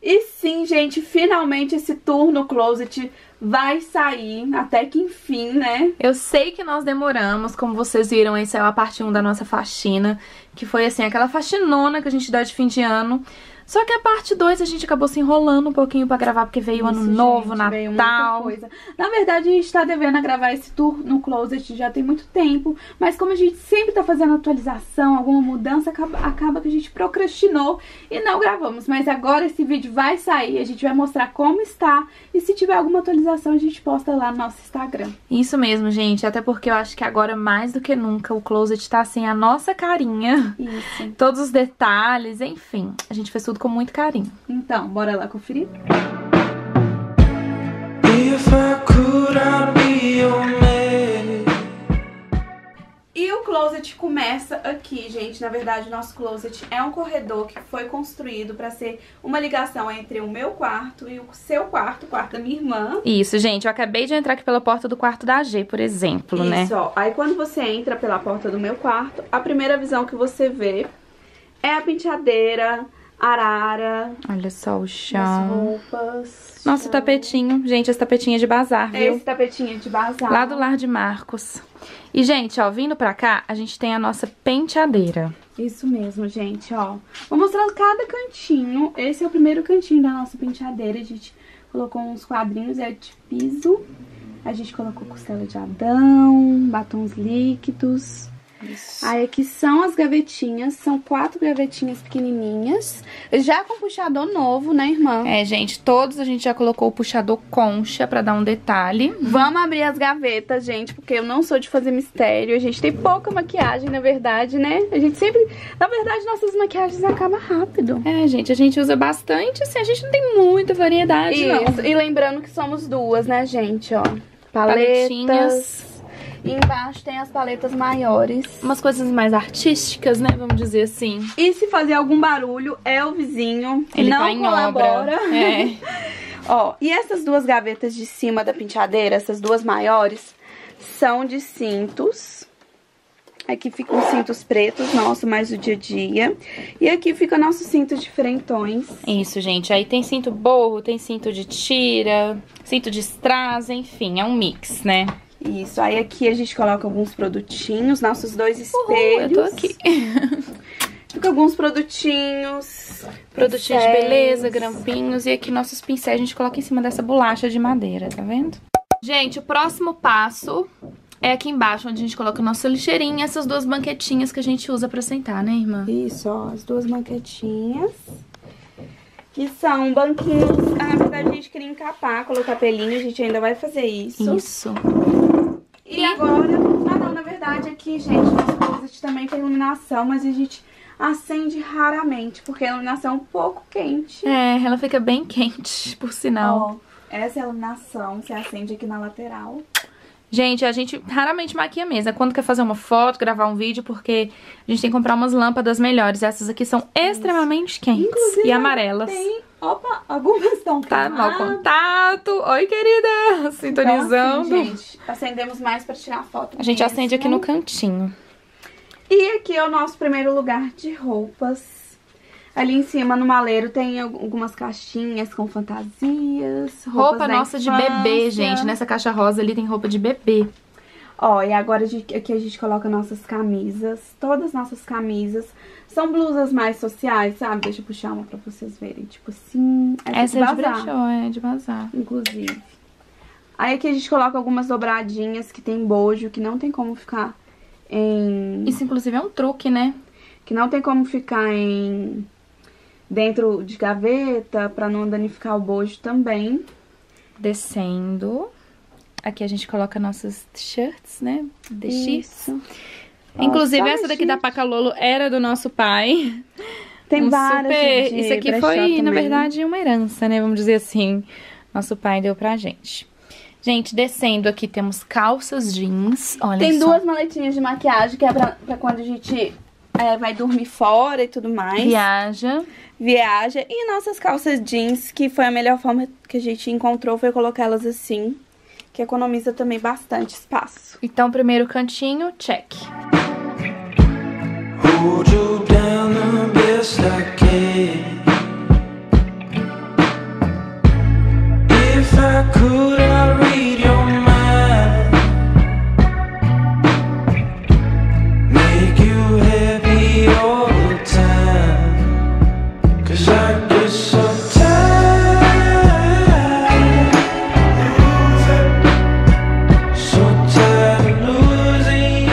E sim, gente, finalmente esse tour no closet vai sair, até que enfim, né? Eu sei que nós demoramos, como vocês viram, aí saiu a parte 1 da nossa faxina, que foi assim, aquela faxinona que a gente dá de fim de ano. Só que a parte 2 a gente acabou se enrolando um pouquinho pra gravar, porque veio ano novo, Natal. Veio muita coisa. Na verdade, a gente tá devendo a gravar esse tour no closet já tem muito tempo, mas como a gente sempre tá fazendo atualização, alguma mudança, acaba que a gente procrastinou e não gravamos. Mas agora esse vídeo vai sair, a gente vai mostrar como está, e se tiver alguma atualização a gente posta lá no nosso Instagram. Isso mesmo, gente, até porque eu acho que agora mais do que nunca o closet tá assim, a nossa carinha. Isso. Todos os detalhes, enfim, a gente fez tudo com muito carinho. Então, bora lá conferir? E o closet começa aqui, gente. Na verdade, o nosso closet é um corredor que foi construído pra ser uma ligação entre o meu quarto e o seu quarto, o quarto da minha irmã. Isso, gente, eu acabei de entrar aqui pela porta do quarto da G, por exemplo, né? Isso, ó. Aí quando você entra pela porta do meu quarto, a primeira visão que você vê é a penteadeira, arara. Olha só o As chão. roupas. Nossa, o tapetinho. Gente, esse tapetinho é de bazar, viu? Esse tapetinho é de bazar. Lá do lar de Marcos. E, gente, ó, vindo pra cá, a gente tem a nossa penteadeira. Isso mesmo, gente, ó. Vou mostrar cada cantinho. Esse é o primeiro cantinho da nossa penteadeira. A gente colocou uns quadrinhos de piso. A gente colocou costela de Adão, batons líquidos. Isso. Aí aqui são as gavetinhas, são 4 gavetinhas pequenininhas, já com puxador novo, né, irmã? É, gente, todos a gente já colocou o puxador concha pra dar um detalhe. Vamos abrir as gavetas, gente, porque eu não sou de fazer mistério, a gente tem pouca maquiagem, na verdade, né? A gente sempre, na verdade, nossas maquiagens acabam rápido. É, gente, a gente usa bastante, assim, a gente não tem muita variedade, não. Isso, e lembrando que somos duas, né, gente, ó. Paletinhas. E embaixo tem as paletas maiores. Umas coisas mais artísticas, né? Vamos dizer assim. E se fazer algum barulho, é o vizinho. Ele não tá em colabora. obra. É. Ó, e essas duas gavetas de cima da penteadeira, essas duas maiores, são de cintos. Aqui ficam os cintos pretos, nosso, mais do dia a dia. E aqui fica nosso cinto de frentões. Isso, gente. Aí tem cinto borro, tem cinto de tira, cinto de strass, enfim, é um mix, né? Isso, aí aqui a gente coloca alguns produtinhos, nossos 2 espelhos. Eu tô aqui. Fica alguns produtinhos. Produtinhos de beleza, grampinhos. E aqui nossos pincéis a gente coloca em cima dessa bolacha de madeira, tá vendo? Gente, o próximo passo é aqui embaixo, onde a gente coloca a nossa lixeirinha, essas 2 banquetinhas que a gente usa pra sentar, né, irmã? Isso, ó, as 2 banquetinhas. Que são banquinhos. Na verdade, a gente queria encapar, colocar pelinho, a gente ainda vai fazer isso. Isso. E agora... Ah, não, na verdade, aqui, gente, nosso closet também tem iluminação, mas a gente acende raramente, porque a iluminação é um pouco quente. É, ela fica bem quente, por sinal. Ó, essa é a iluminação, você acende aqui na lateral. Gente, a gente raramente maquia mesmo. É quando quer fazer uma foto, gravar um vídeo, porque a gente tem que comprar umas lâmpadas melhores. Essas aqui são extremamente quentes. Inclusive, e amarelas. Tem, opa, algumas estão Tá mau contato. Oi, querida. Sintonizando. Então, assim, gente, acendemos mais pra tirar foto. A gente acende aqui no cantinho. E aqui é o nosso primeiro lugar de roupas. Ali em cima, no maleiro, tem algumas caixinhas com fantasias. Roupa nossa de bebê, gente. Nessa caixa rosa ali tem roupa de bebê. Ó, e agora aqui a gente coloca nossas camisas. Todas as nossas camisas. São blusas mais sociais, sabe? Deixa eu puxar uma pra vocês verem. Tipo assim. Essa é de brechó, é de bazar. Inclusive. Aí aqui a gente coloca algumas dobradinhas que tem bojo, que não tem como ficar em... Isso, inclusive, é um truque, né? Que não tem como ficar dentro de gaveta, pra não danificar o bojo também. Descendo. Aqui a gente coloca nossas shirts, né? Isso. Inclusive, essa daqui da Pacalolo era do nosso pai. Tem várias. Isso aqui foi, na verdade, uma herança, né? Vamos dizer assim. Nosso pai deu pra gente. Gente, descendo aqui temos calças jeans. Olha Tem só. 2 maletinhas de maquiagem, que é pra quando a gente vai dormir fora e tudo mais. Viaja. E nossas calças jeans, que foi a melhor forma que a gente encontrou, foi colocar elas assim, que economiza também bastante espaço. Então, primeiro cantinho, check. Hold you down the best I can. I could, I'd read your mind, make you happy all the time, 'cause I get so tired, so tired of losing.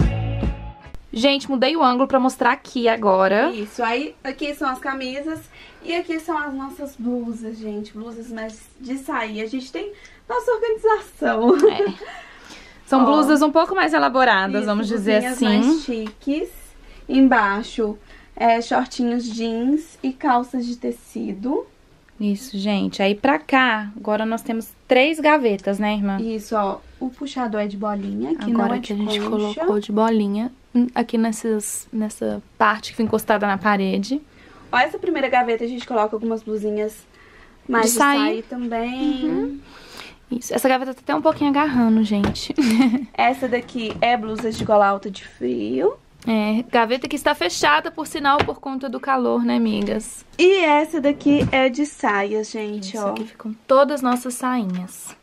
Gente, mudei o ângulo pra mostrar aqui agora. Isso, aí aqui são as camisas e aqui são as nossas blusas, gente. Blusas mais de sair. A gente tem nossa organização. É. São blusas um pouco mais elaboradas, Isso, vamos dizer assim. mais chiques. Embaixo, shortinhos jeans e calças de tecido. Isso, gente. Aí pra cá, agora nós temos 3 gavetas, né, irmã? Isso, ó. O puxador é de bolinha, que Agora não é que de a gente concha. colocou de bolinha aqui nessa parte que foi encostada na parede. Ó, essa primeira gaveta a gente coloca algumas blusinhas mais De de sair. sair também. Isso. Essa gaveta tá até um pouquinho agarrando, gente. Essa daqui é blusas de gola alta de frio. É, gaveta que está fechada, por sinal, por conta do calor, né, amigas? E essa daqui é de saias, gente, Isso ó. aqui ficam todas nossas sainhas.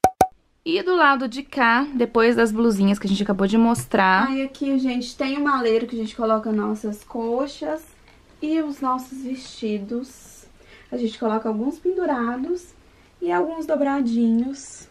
E do lado de cá, depois das blusinhas que a gente acabou de mostrar... Aí aqui, gente, tem um maleiro que a gente coloca nossas coxas e os nossos vestidos. A gente coloca alguns pendurados e alguns dobradinhos.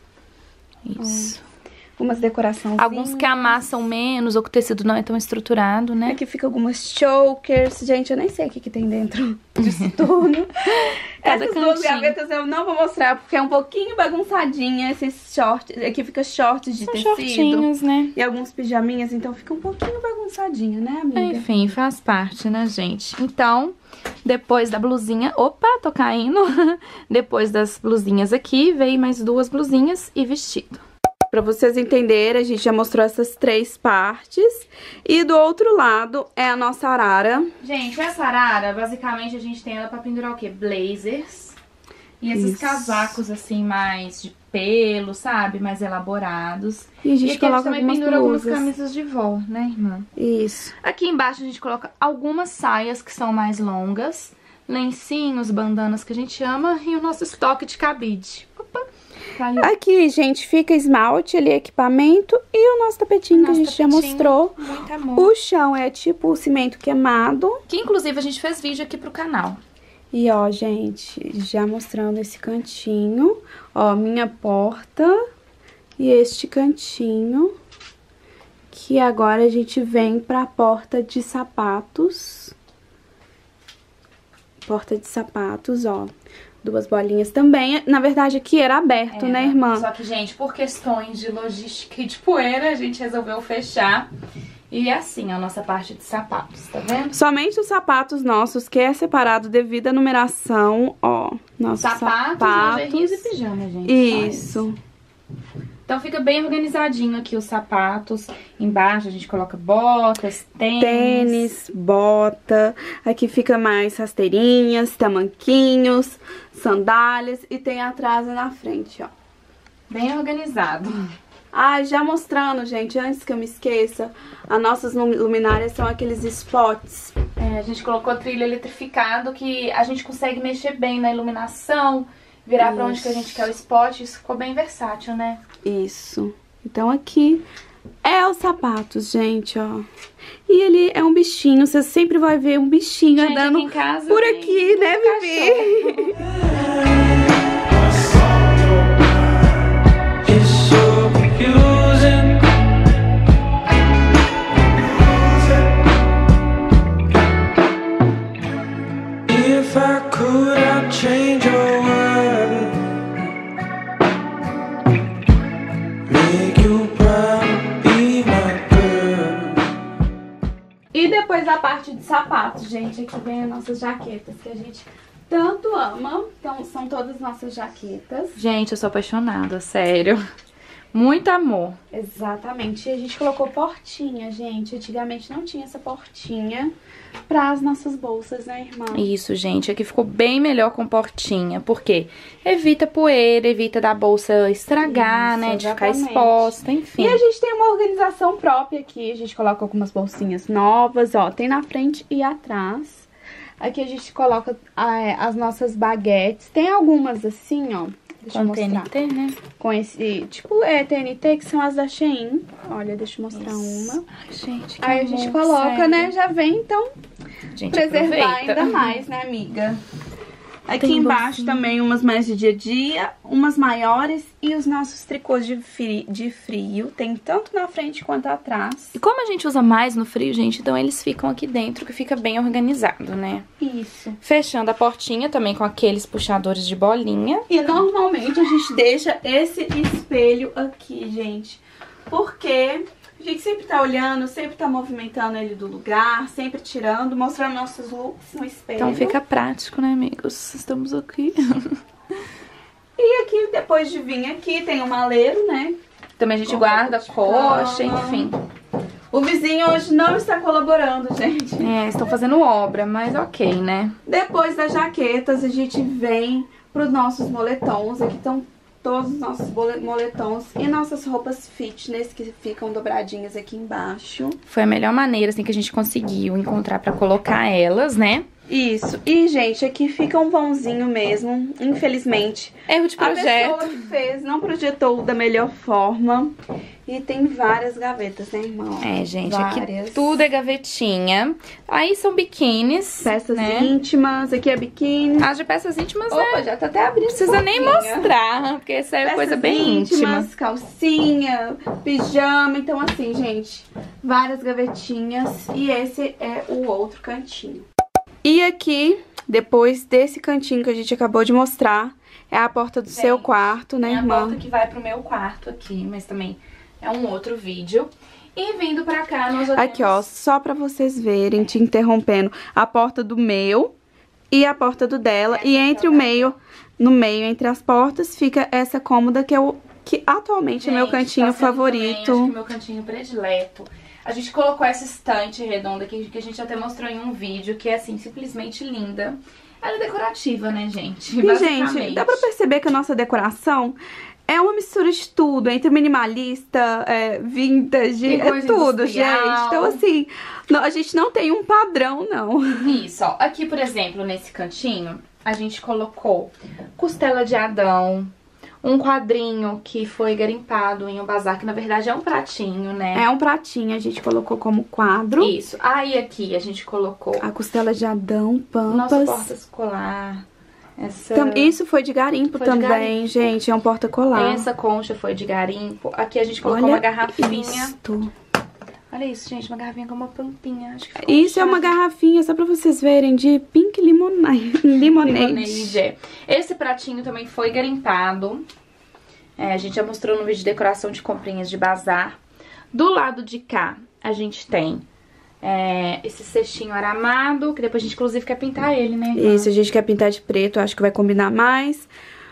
Isso. Algumas decorações. Alguns que amassam menos ou que o tecido não é tão estruturado, né? Aqui fica algumas chokers. Gente, eu nem sei o que tem dentro disso tudo. Cada Essas duas cantinho. gavetas eu não vou mostrar porque é um pouquinho bagunçadinha. Esses shorts. Aqui fica shorts de São tecido. shortinhos, né? E alguns pijaminhas, então fica um pouquinho bagunçadinho, né, amiga? Enfim, faz parte, né, gente? Então, depois da blusinha... Opa, tô caindo! Depois das blusinhas aqui, veio mais 2 blusinhas e vestido. Pra vocês entenderem, a gente já mostrou essas 3 partes. E do outro lado é a nossa arara. Gente, essa arara, basicamente, a gente tem ela pra pendurar o quê? Blazers. E esses Isso. casacos, assim, mais de pelo, sabe? Mais elaborados. E a gente aqui coloca também algumas pendura algumas blusas. camisas de vó, né, irmã? Isso. Aqui embaixo a gente coloca algumas saias que são mais longas, lencinhos, bandanas que a gente ama e o nosso estoque de cabide. Opa, caiu. Aqui, gente, fica esmalte ali, equipamento e o nosso tapetinho que a Nosso gente já tapetinho. mostrou. Muito amor. O chão é tipo o cimento queimado. Que inclusive a gente fez vídeo aqui pro canal. E ó, gente, já mostrando esse cantinho. Ó, minha porta e este cantinho. Que agora a gente vem pra porta de sapatos. Porta de sapatos, ó. 2 bolinhas também. Na verdade, aqui era aberto, né, irmã? Só que, gente, por questões de logística e de poeira, a gente resolveu fechar. E assim, a nossa parte de sapatos, tá vendo? Somente os sapatos nossos, que é separado devido à numeração, ó. Nossos Sapatos, lingeries e pijama, gente. Isso. Então fica bem organizadinho aqui os sapatos. Embaixo a gente coloca botas, Tênis, bota. Aqui fica mais rasteirinhas, tamanquinhos, sandálias. E tem atrás e na frente, ó. Bem organizado. Ah, já mostrando, gente, antes que eu me esqueça, as nossas luminárias são aqueles spots. É, a gente colocou trilho eletrificado que a gente consegue mexer bem na iluminação, virar pra onde que a gente quer o spot. Isso ficou bem versátil, né? Isso. Então aqui é os sapatos, gente, ó. E ali é um bichinho, você sempre vai ver um bichinho Gente, andando aqui em casa por tem aqui, né, Vivi? It's so confusing. If I could, I'd change your world, make you proud, be my girl. E depois a parte de sapatos, gente, aqui vem as nossas jaquetas, que a gente tanto ama. Então, são todas nossas jaquetas. Gente, eu sou apaixonada, sério. Muito amor. Exatamente. E a gente colocou portinha, gente. Antigamente não tinha essa portinha para as nossas bolsas, né, irmã? Isso, gente. Aqui ficou bem melhor com portinha. Por quê? Evita poeira, evita da bolsa estragar, Isso, né? De ficar exatamente. exposta, enfim. E a gente tem uma organização própria aqui. A gente coloca algumas bolsinhas novas, ó. Tem na frente e atrás. Aqui a gente coloca as nossas baguetes. Tem algumas assim, ó. Deixa eu mostrar. TNT, né? Com esse, tipo, TNT, que são as da Shein. Olha, deixa eu mostrar uma. Ai, gente, que Aí a amor, gente coloca, sério. né? Já vem, então, Gente, preservar aproveita. ainda mais, né, amiga? Aqui Tem embaixo bolsinha. também umas mais de dia a dia, umas maiores e os nossos tricôs de frio. Tem tanto na frente quanto atrás. E como a gente usa mais no frio, gente, então eles ficam aqui dentro, que fica bem organizado, né? Isso. Fechando a portinha também com aqueles puxadores de bolinha. E normalmente a gente deixa esse espelho aqui, gente. Porque a gente sempre tá olhando, sempre tá movimentando ele do lugar, sempre tirando, mostrando nossos looks no espelho. Então fica prático, né, amigos? Estamos aqui. E aqui, depois de vir aqui, tem o maleiro, né? Também a gente Com guarda roupa de coxa, cama. enfim. O vizinho hoje não está colaborando, gente. Estão fazendo obra, mas ok, né? Depois das jaquetas, a gente vem pros nossos moletons. Aqui estão todos os nossos moletons e nossas roupas fitness, que ficam dobradinhas aqui embaixo. Foi a melhor maneira, assim, que a gente conseguiu encontrar pra colocar elas, né? Isso. E, gente, aqui fica um vãozinho mesmo, infelizmente. Erro de A projeto. pessoa que fez não projetou da melhor forma. E tem várias gavetas, né, irmão? Gente, várias. aqui tudo é gavetinha. Aí são biquínis, Peças né? íntimas, aqui é biquíni. As de peças íntimas, Opa, né? já tá até abrindo. Não precisa nem um pouquinho. mostrar, porque essa é Peças coisa bem íntima. calcinha, pijama. Então, assim, gente, várias gavetinhas. E esse é o outro cantinho. E aqui, depois desse cantinho que a gente acabou de mostrar, é a porta do seu quarto, né, É a irmã? porta que vai pro meu quarto aqui, mas também é um outro vídeo. E vindo pra cá, nós Aqui, ó, só pra vocês verem, te interrompendo, a porta do meu e a porta do dela. E entre o meio, no meio, entre as portas, fica essa cômoda que atualmente é meu cantinho favorito. Também, acho que meu cantinho predileto. A gente colocou essa estante redonda aqui, que a gente até mostrou em um vídeo, que é, assim, simplesmente linda. Ela é decorativa, né, gente? E, gente, dá pra perceber que a nossa decoração é uma mistura de tudo, entre minimalista, vintage, é tudo, gente. Então, assim, a gente não tem um padrão, não. Isso, ó. Aqui, por exemplo, nesse cantinho, a gente colocou costela de Adão, um quadrinho que foi garimpado em um bazar, que na verdade é um pratinho, né? É um pratinho, a gente colocou como quadro. Isso. Aí aqui a gente colocou A costela de Adão, nosso pampas. porta-escolar. Isso foi de garimpo Foi de também, garimpo. gente. É um porta-colar. Essa concha foi de garimpo. Aqui a gente colocou Olha uma garrafinha. isto. Olha isso, gente. Uma garrafinha com uma tampinha. Acho que ficou Isso é uma chave. garrafinha, só pra vocês verem, de pink limonade. Lemonade, é. Esse pratinho também foi garimpado. A gente já mostrou no vídeo de decoração de comprinhas de bazar. Do lado de cá, a gente tem esse cestinho aramado, que depois a gente inclusive quer pintar ele, né, irmã? Isso, a gente quer pintar de preto, acho que vai combinar mais.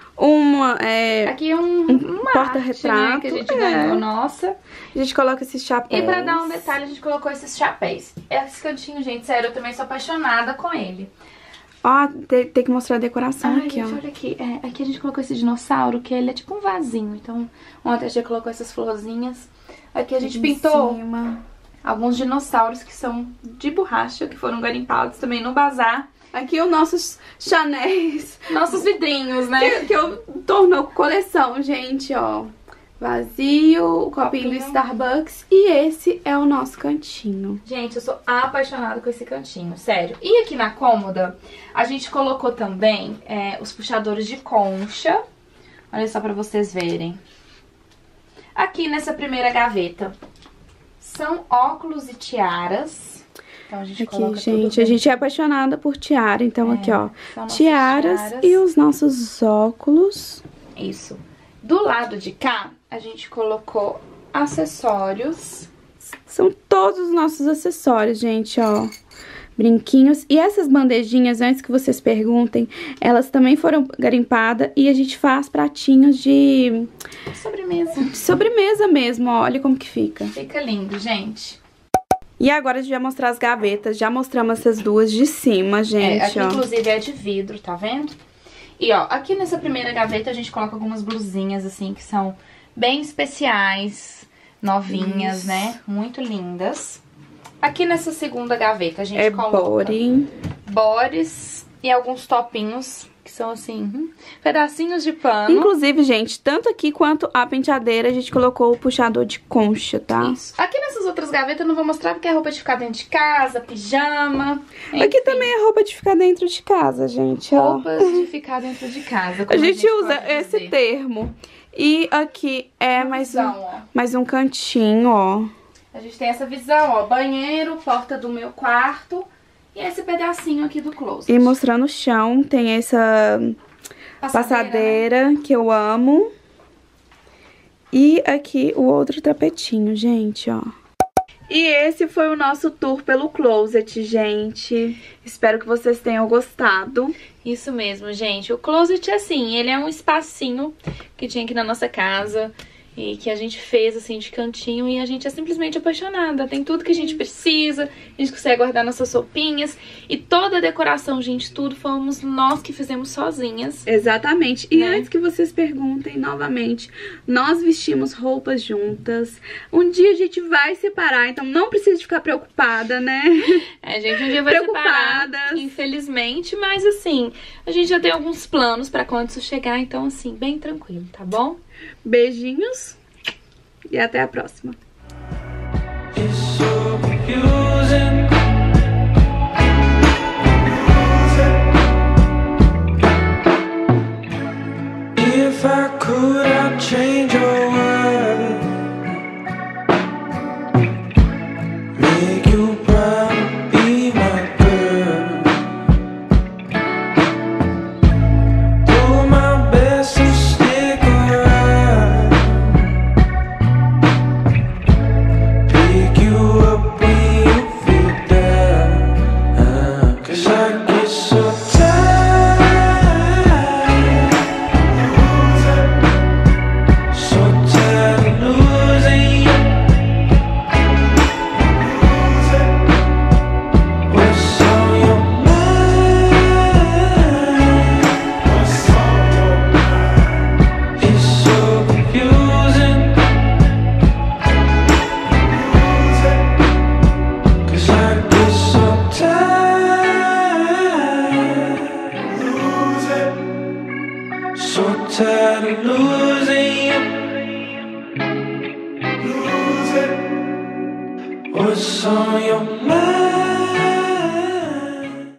Aqui é uma porta-retrato, arte, né, que a gente ganhou, nossa. A gente coloca esses chapéus. E pra dar um detalhe, a gente colocou esses chapéus. Esse cantinho, gente, sério, eu também sou apaixonada com ele. Ó, tem que mostrar a decoração Ai, aqui, gente, ó. olha aqui. Aqui a gente colocou esse dinossauro, que ele é tipo um vasinho. Então, ontem a gente colocou essas florzinhas. Aqui a gente pintou alguns dinossauros que são de borracha, que foram garimpados também no bazar. Aqui os nossos Chanéis. Nossos vidrinhos, né? Que eu tornou coleção, gente, ó. Vazio, o copinho do Starbucks. E esse é o nosso cantinho. Gente, eu sou apaixonada com esse cantinho, sério. E aqui na cômoda, a gente colocou também os puxadores de concha. Olha só pra vocês verem. Aqui nessa primeira gaveta são óculos e tiaras. Então a gente coloca gente, tudo a gente é apaixonada por tiara. Então aqui, ó, são nossas tiaras e os nossos óculos. Isso. Do lado de cá, a gente colocou acessórios. São todos os nossos acessórios, gente, ó. Brinquinhos. E essas bandejinhas, antes que vocês perguntem, elas também foram garimpadas e a gente faz pratinhos de Sobremesa. de sobremesa mesmo, ó. Olha como que fica. Fica lindo, gente. E agora a gente vai mostrar as gavetas. Já mostramos essas duas de cima, gente, Aqui, ó. inclusive, é de vidro, tá vendo? E, ó, aqui nessa primeira gaveta a gente coloca algumas blusinhas, assim, que são bem especiais, novinhas, né? Muito lindas. Aqui nessa segunda gaveta a gente coloca body. bodies E alguns topinhos, que são assim, pedacinhos de pano. Inclusive, gente, tanto aqui quanto a penteadeira, a gente colocou o puxador de concha, tá? Isso. Aqui nessas outras gavetas eu não vou mostrar porque é roupa de ficar dentro de casa, pijama. Enfim. Aqui também é roupa de ficar dentro de casa, gente, ó. Roupas de ficar dentro de casa. A gente usa esse termo. E aqui é mais um cantinho, ó. A gente tem essa visão, ó, banheiro, porta do meu quarto e esse pedacinho aqui do closet. E mostrando o chão, tem essa passadeira, né? Que eu amo. E aqui o outro tapetinho, gente, ó. E esse foi o nosso tour pelo closet, gente. Espero que vocês tenham gostado. Isso mesmo, gente. O closet, assim, ele é um espacinho que tinha aqui na nossa casa e que a gente fez, assim, de cantinho, e a gente é simplesmente apaixonada. Tem tudo que a gente precisa, a gente consegue guardar nossas roupinhas. E toda a decoração, gente, tudo fomos nós que fizemos sozinhas. Exatamente. E antes que vocês perguntem novamente, nós vestimos roupas juntas. Um dia a gente vai separar, então não precisa ficar preocupada, né? Gente, um dia vai separar, infelizmente, mas assim, a gente já tem alguns planos pra quando isso chegar, então assim, bem tranquilo, tá bom? Beijinhos e até a próxima. If I could, I'd change your world, make you proud, be my girl, do my best to stick around, pick you up when you feel down, 'cause I get so tired of losing you. What's on your mind?